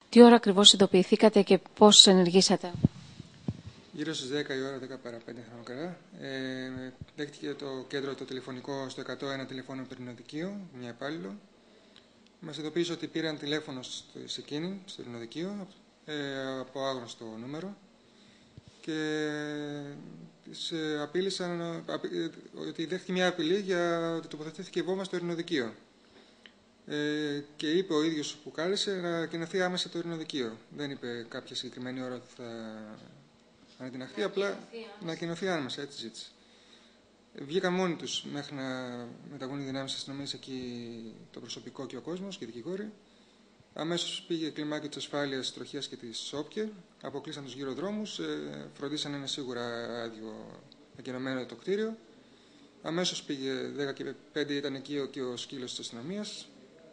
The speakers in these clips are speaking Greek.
Τι ώρα ακριβώς ειδοποιηθήκατε και πώς ενεργήσατε? Γύρω στις 10 η ώρα, 10 παρά 5 θα καλά. Δέχτηκε το κέντρο το τηλεφωνικό στο 101 τηλεφώνημα πυρηνοδικείο, μια υπάλληλο. Μας ειδοποίησε ότι πήραν τηλέφωνο σε εκείνη, στο πυρηνοδικείο, από άγνωστο νούμερο και της απείλησαν ότι δέχτηκε μια απειλή για ότι τοποθετήθηκε η βόμβα στο ειρηνοδικείο. Και είπε ο ίδιος που κάλεσε να ανακοινωθεί άμεσα το ειρηνοδικείο. Δεν είπε κάποια συγκεκριμένη ώρα ότι θα ανατιναχθεί, απλά να ανακοινωθεί άμεσα, έτσι ζήτησε. Βγήκαν μόνοι τους μέχρι να μεταβούν οι δυνάμεις της αστυνομίας εκεί, το προσωπικό και ο κόσμος και οι δικηγόροι. Αμέσως πήγε κλιμάκιο της ασφάλειας, της τροχίας και της ΟΠΚΕ, αποκλείσαν τους γύρω δρόμους, φροντίσαν ένα σίγουρα άδειο ακενωμένο το κτίριο. Αμέσως πήγε 10 και 5 ήταν εκεί και ο σκύλος της αστυνομίας.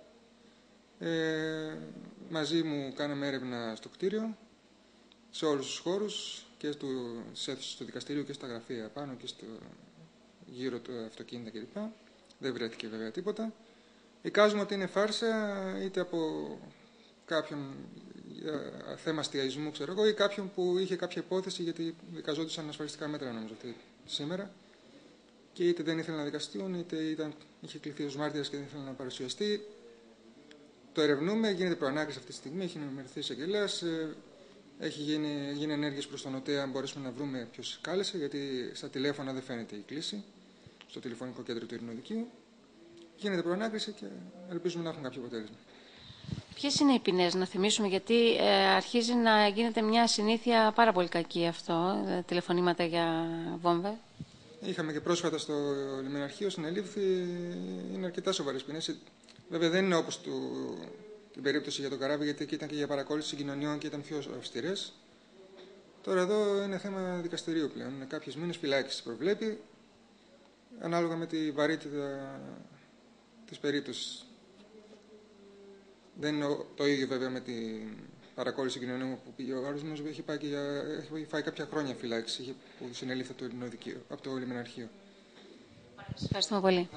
Μαζί μου κάναμε έρευνα στο κτίριο, σε όλους τους χώρους και στις αίθουσες του δικαστηρίου και στα γραφεία πάνω και γύρω του αυτοκίνητα κλπ. Δεν βρέθηκε βέβαια τίποτα. Εικάζουμε ότι είναι φάρσα είτε από κάποιον θέμα αστιαϊσμού, ξέρω εγώ, ή κάποιον που είχε κάποια υπόθεση γιατί δικαζόντουσαν ασφαλιστικά μέτρα, νομίζω, σήμερα. Και είτε δεν ήθελε να δικαστούν, είτε είχε κληθεί ως μάρτυρας και δεν ήθελε να παρουσιαστεί. Το ερευνούμε, γίνεται προανάκριση αυτή τη στιγμή, έχει ενημερωθεί ο εισαγγελέας, έχει γίνει ενέργειες προς τον ΟΤΕ, αν μπορέσουμε να βρούμε ποιος κάλεσε, γιατί στα τηλέφωνα δεν φαίνεται η κλήση, στο τηλεφωνικό κέντρο του ειρηνοδικείου. Γίνεται προανάκριση και ελπίζουμε να έχουν κάποιο αποτέλεσμα. Ποιες είναι οι ποινές, να θυμίσουμε, γιατί αρχίζει να γίνεται μια συνήθεια πάρα πολύ κακή αυτό, τηλεφωνήματα για βόμβες. Είχαμε και πρόσφατα στο λιμεναρχείο συνελήφθη, είναι αρκετά σοβαρές ποινές. Βέβαια δεν είναι όπως την περίπτωση για το καράβι, γιατί εκεί ήταν και για παρακόλληση συγκοινωνιών και ήταν πιο αυστηρές. Τώρα εδώ είναι θέμα δικαστηρίου πλέον. Είναι κάποιες μήνες φυλάκισης προβλέπει, ανάλογα με τη βαρύτητα της περίπτωσης. Δεν είναι το ίδιο βέβαια με την παρακόλληση συγκοινωνιών που πήγε ο άλλος. Νομίζω έχει φάει κάποια χρόνια φυλάκιση που συνελήφθη από το λιμεναρχείο. Ευχαριστούμε πολύ.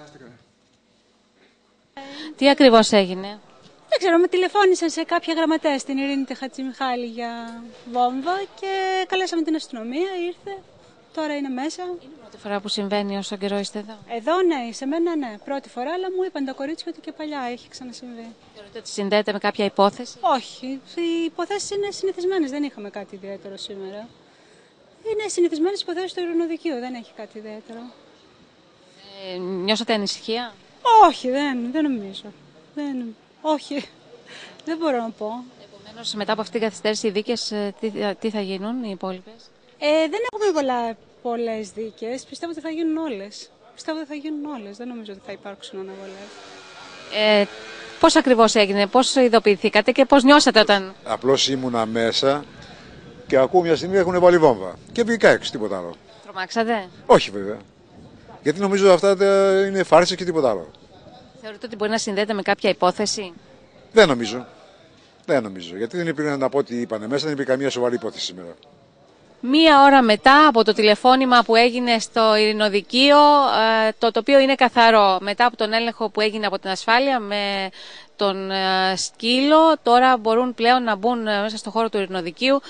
Τι ακριβώς έγινε? Δεν ξέρω, με τηλεφώνησαν σε κάποια γραμματέα στην Ειρήνη Χατζημιχάλη για βόμβα και καλέσαμε την αστυνομία, ήρθε, τώρα είναι μέσα. Είναι η πρώτη φορά που συμβαίνει όσο καιρό είστε εδώ? Εδώ ναι, σε μένα ναι, πρώτη φορά, αλλά μου είπαν τα κορίτσια ότι και παλιά έχει ξανασυμβεί. Θεωρείτε ότι συνδέεται με κάποια υπόθεση? Όχι, οι υποθέσεις είναι συνηθισμένες, δεν είχαμε κάτι ιδιαίτερο σήμερα. Είναι συνηθισμένες υποθέσεις του ειρηνοδικείου, δεν έχει κάτι ιδιαίτερο. Νιώσατε ανησυχία? Όχι, δεν νομίζω. Όχι, δεν μπορώ να πω. Επομένως, μετά από αυτή την καθυστέρηση, οι δίκες τι θα γίνουν, οι υπόλοιπες? Δεν έχουμε πολλές δίκες. Πιστεύω ότι θα γίνουν όλες. Δεν νομίζω ότι θα υπάρξουν αναβολές. Πώς ακριβώς έγινε, πώς ειδοποιηθήκατε και πώς νιώσατε όταν... Απλώς ήμουνα μέσα και ακούω μια στιγμή έχουν βάλει βόμβα. Και βγήκα έξω, τίποτα άλλο. Τρομάξατε? Όχι βέβαια. Γιατί νομίζω αυτά είναι φάρσες και τίποτα άλλο. Θεωρείτε ότι μπορεί να συνδέεται με κάποια υπόθεση? Δεν νομίζω. Γιατί δεν υπήρχε, να πω ότι είπανε μέσα, δεν υπήρχε καμία σοβαρή υπόθεση σήμερα. Μία ώρα μετά από το τηλεφώνημα που έγινε στο ειρηνοδικείο, το τοπίο είναι καθαρό. Μετά από τον έλεγχο που έγινε από την ασφάλεια με τον σκύλο, τώρα μπορούν πλέον να μπουν μέσα στο χώρο του ειρηνοδικείου.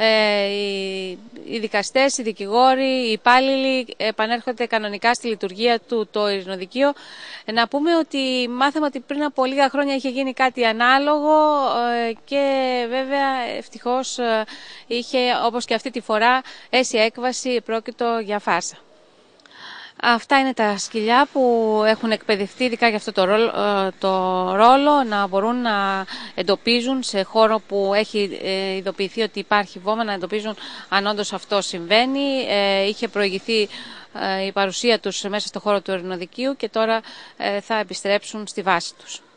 Οι δικαστές, οι δικηγόροι, οι υπάλληλοι επανέρχονται κανονικά στη λειτουργία του το ειρηνοδικείο. Να πούμε ότι μάθαμε ότι πριν από λίγα χρόνια είχε γίνει κάτι ανάλογο και βέβαια ευτυχώς είχε, όπως και αυτή τη φορά, αίσια έκβαση, πρόκειτο για φάρσα. Αυτά είναι τα σκυλιά που έχουν εκπαιδευτεί ειδικά για αυτό το ρόλο, να μπορούν να εντοπίζουν σε χώρο που έχει ειδοποιηθεί ότι υπάρχει βόμβα, να εντοπίζουν αν όντως αυτό συμβαίνει. Είχε προηγηθεί η παρουσία τους μέσα στο χώρο του ειρηνοδικείου και τώρα θα επιστρέψουν στη βάση τους.